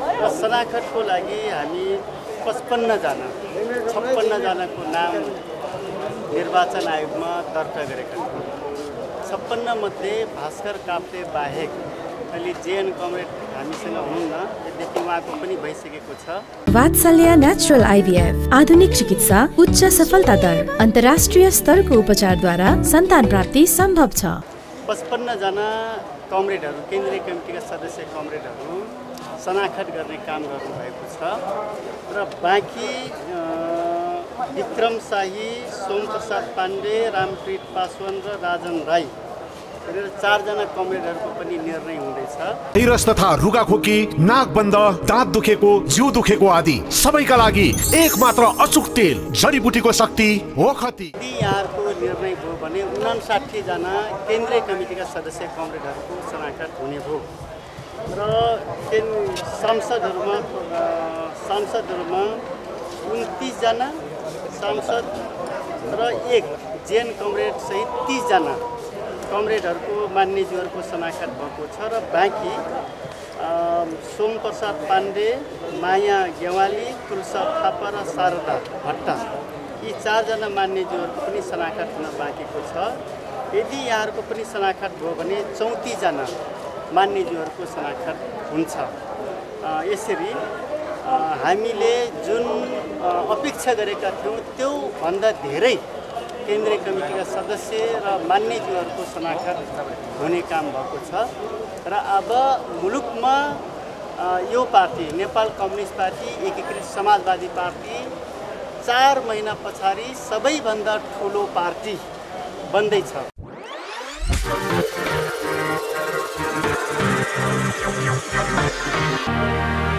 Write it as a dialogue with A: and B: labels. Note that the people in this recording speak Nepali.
A: र शनाखतको लागि हामी 55 जना 56 जनाको नाम निर्वाचन आयोगमा दर्ता गरेका छौँ। 56 मध्ये भास्कर काफ्ले बाहेक अहिले जेएन कमरेड हामीसँग हुनुहुन्न, यद्यपि उहाँको पनि भइसकेको छ।
B: वात्सल्य नेचुरल आइभीएफ आधुनिक चिकित्सा, उच्च सफलता दर, अन्तर्राष्ट्रिय स्तरको उपचारद्वारा सन्तान प्राप्ति सम्भव छ।
A: 55 जना कमरेडहरू, केन्द्रीय कमिटीका सदस्य कमरेडहरू शनाखत गर्ने काम गर्नुभएको छ र बाँकी विक्रम शाही, सोमप्रसाद पाण्डे, रामप्रीत पासवान र राजन राई 4 जना कमरेडहरूको पनि निर्णय हुँदैछ।
C: भाइरस तथा रुगाखोकी, नाक बन्द, दाँत दुखेको, जिउ दुखेको आदि सबैका लागि एक मात्र अचुक तेल, जडीबुटीको शक्ति ओखती।
A: यदि यहाँको निर्णय भयो भने 59 जना केन्द्रीय कमिटीका सदस्य कमरेडहरूको शनाखत हुने भयो र सांसदहरूमा 29 जना सांसद र 1 जेएन कमरेड सहित 30 जना कमरेडहरूको मान्यज्यूहरूको शनाखत भएको छ र बाँकी सोमप्रसाद पाण्डे, माया गेवाली, तुलसा थापा र शारदा भट्टा यी 4 जना मान्यज्यूहरूको पनि शनाखत हुन बाँकीको छ। यदि यहाँहरूको पनि शनाखत भयो भने 34 जना मान्यज्यूहरूको शनाखत हुन्छ। यसरी हामीले जुन अपेक्षा गरेका थियौँ त्यो भन्दा धेरै केन्द्रीय कमिटीका सदस्य र मान्यज्यूहरूको शनाखत हुने काम भएको छ र अब मुलुकमा यो पार्टी नेपाल कम्युनिस्ट पार्टी एकीकृत समाजवादी पार्टी 4 महिना पछाडि सबैभन्दा ठुलो पार्टी बन्दैछ।